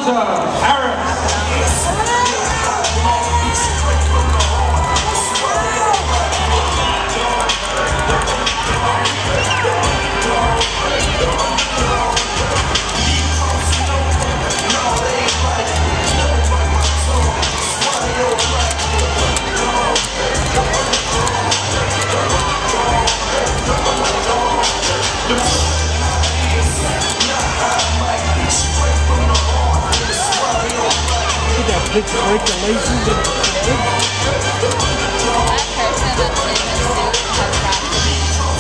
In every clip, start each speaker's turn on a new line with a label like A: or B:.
A: Alonzo Harris.
B: Big regulations in the
C: that person that's in the suit has got to be so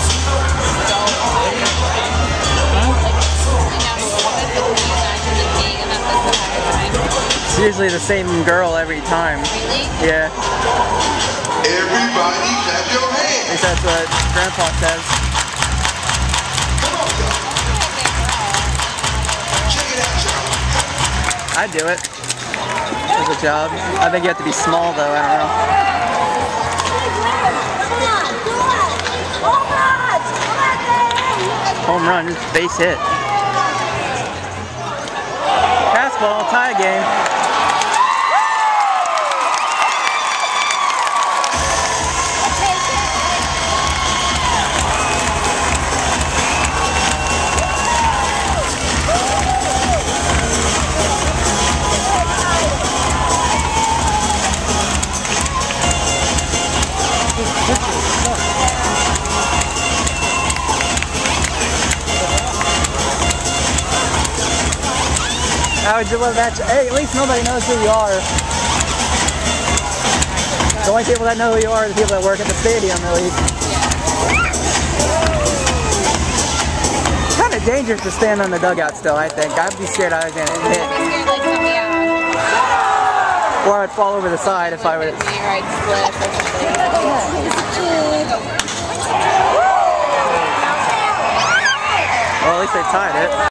C: like, and that's the entire time.
D: It's usually the same girl every time.
C: Really?
D: Yeah.
E: Everybody clap your hands.
D: At least that's what Grandpa says.
E: Check it out, y'all.
D: I'd do it. As a job. I think you have to be small though, I don't know. Home run, base hit. Fastball, tie game. How would you love that? Hey, at least nobody knows who you are. The only people that know who you are are the people that work at the stadium, really. Kind of dangerous to stand on the dugout still, I think. I'd be scared I was going to hit. Or I'd fall over the side if I would. Well, at least they tied it.